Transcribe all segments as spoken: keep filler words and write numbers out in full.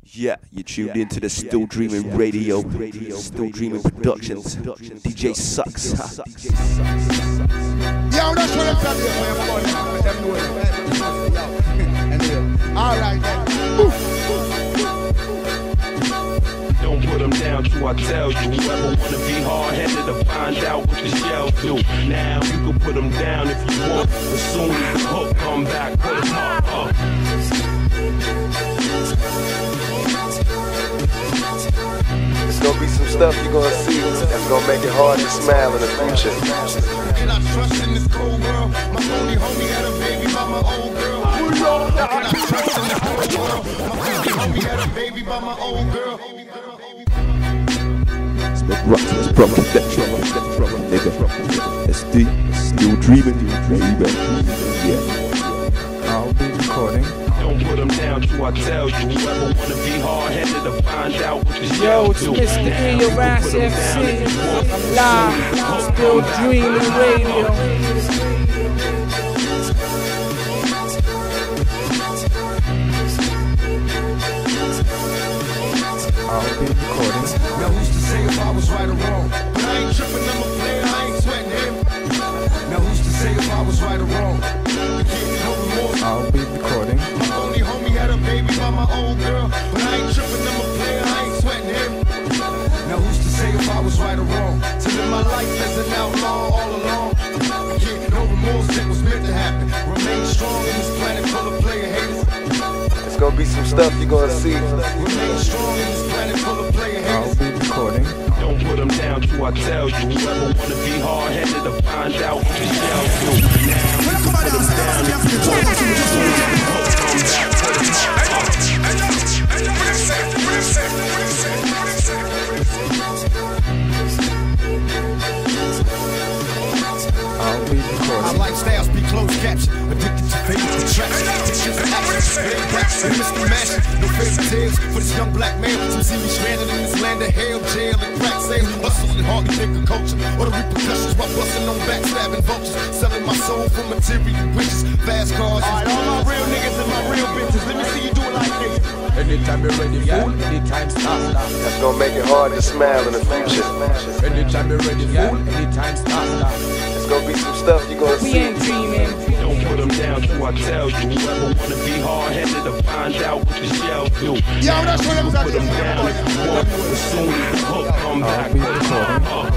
Yeah, you tuned into the Still Dreaming Radio, Still Dreaming Productions, D J Sucks. Yo, that's what I'm telling you, man. Alright, then. Don't put them down till I tell you. Whoever wanna be hard-headed to find out what the shell do. Now you can put them down if you want. As soon as the hook come back, put them up, up. There's gonna be some stuff you're gonna see that's gonna make it hard to smile in the future. Can I trust in this cold world? My only homie had a baby by my old girl. Can I trust in this cold world? My only homie had a baby by my old girl. It's been rock to this problem, that trouble, that trouble, nigga. S D, Still Dreaming, baby. Yeah. I'll be recording. Don't put them down till I tell you. Whoever wanna be hard-headed to find out what the Yo, shell it's do. Mister E, your ass F C. I'm live, Still Dreaming Radio. I'll be recording. Now who's to say if I was right or wrong? But I ain't tripping, I'm a player, I ain't sweating him. Now who's to say if I was right or wrong? The kid no remorse. I'll be recording. My only homie had a baby by my old girl. But I ain't tripping, I'm a player, I ain't sweating him. Now who's to say if I was right or wrong? To live my life as an outlaw all along. The kid no remorse, it was meant to happen. Remain strong in this planet full of player haters. There's gonna be some stuff you're gonna see. Remain strong in this planet full of player I'll haters. be recording. Don't put them down till I tell you. Whoever wanna be hard-headed to find out what the shell do. Now you can put them down if you want. As soon as the hook come back, put them up, up. I'll be Our recording. lifestyles be closed caption, addicted to favorite tracks, pictures and actions, big raps and Mister Mash. No favorite tales for this young black man. Some see me stranded in this land of hell, jail and crack sales, hustling hard to think of culture, or the repercussions while busting on backstabbing vultures, selling my soul for material riches, fast cars. Alright, all my real niggas and my real bitches, let me see you do it like this. Anytime you're ready, fool, anytime stop. That's gonna make it hard to smile in the future. Anytime you're ready, fool, anytime stop. There's gonna be some stuff you're gonna We see. ain't dreaming. Don't put them down till I tell you. Whoever wanna be hard-headed to find out what the shell do. Yo, that's what I'm Put them saying. down if you want. As soon as the hook come back, I'll be put them recording. up.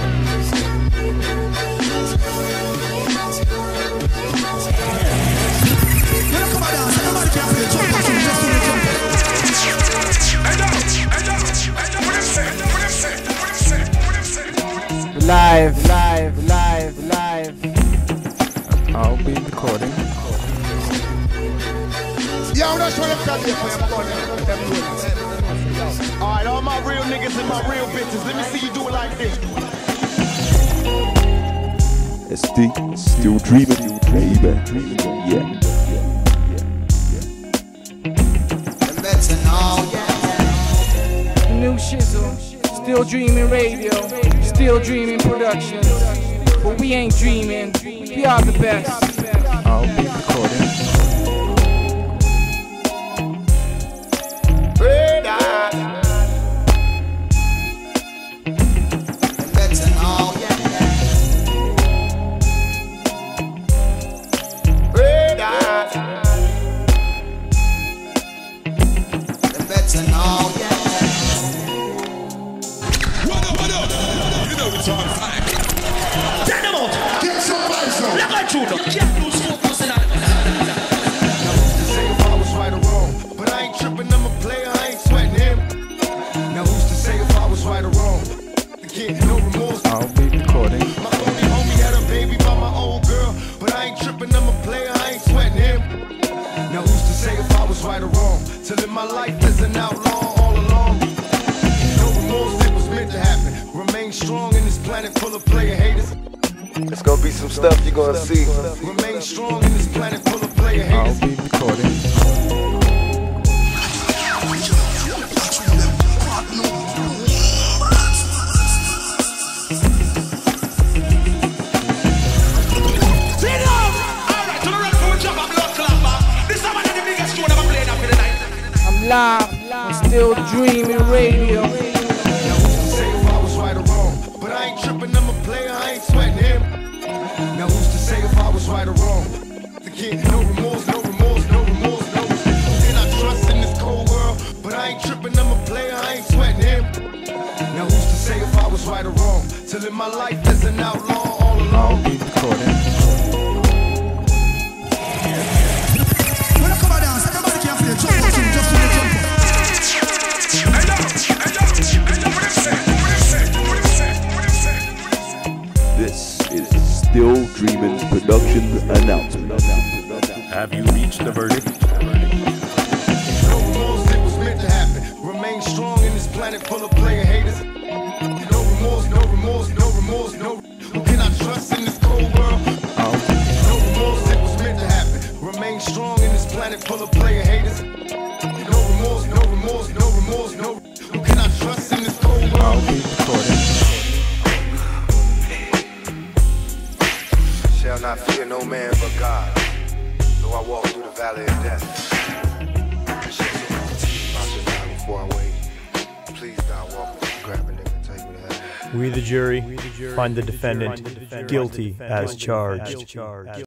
Live, live, live, live. I'll be recording. Yo, that's what I'm telling you, man. Alright, all my real niggas and my real bitches, let me see you do it like this. S D, Still Dreaming, baby. Yeah. New shizzle, Still Dreaming Radio, Still Dreaming Productions. But we ain't dreaming, we are the best. I'll be recording. I'll be recording. My only homie had a baby by my old girl, but I ain't tripping, I'm a player, I ain't sweating him. Now who's to say if I was right or wrong? To live my life as an outlaw all along. No remorse, it was meant to happen. Remain strong in this planet full of player haters. There's gonna be some stuff you're gonna see. Remain strong in this planet full of player I'll haters. be recording. I'm live, Still Dreaming Radio. Now who's to say if I was right or wrong? But I ain't tripping, I'm a player, I ain't sweating him. Now who's to say if I was right or wrong? Again, no remorse, no remorse, no remorse, no remorse. Did I trust in this cold world? But I ain't tripping, I'm a player, I ain't sweating him. Now who's to say if I was right or wrong? To live my life as an outlaw all along. I'll be recording. When I come out dance, everybody can feel jump up, just feel jump up. Hey yo, hey yo, hey yo, what it say? What it say? What it say? What it say? This is Still Dreaming Production announcement. Have you reached the verdict? No remorse, it was meant to happen. Remain strong in this planet full of player haters. No remorse, no remorse, no remorse, no. Who can I trust in this cold world? I'll, No remorse, it was meant to happen. Remain strong in this planet full of player haters. No remorse, no remorse, no remorse, no. Who can I trust in this cold I'll world? be recording. Shall not fear no man but God, though I walk through the valley of death. I shall not die before I wait. Please thou walk with me, grab a nigga, take me to heaven. We the jury find the defendant guilty as charged.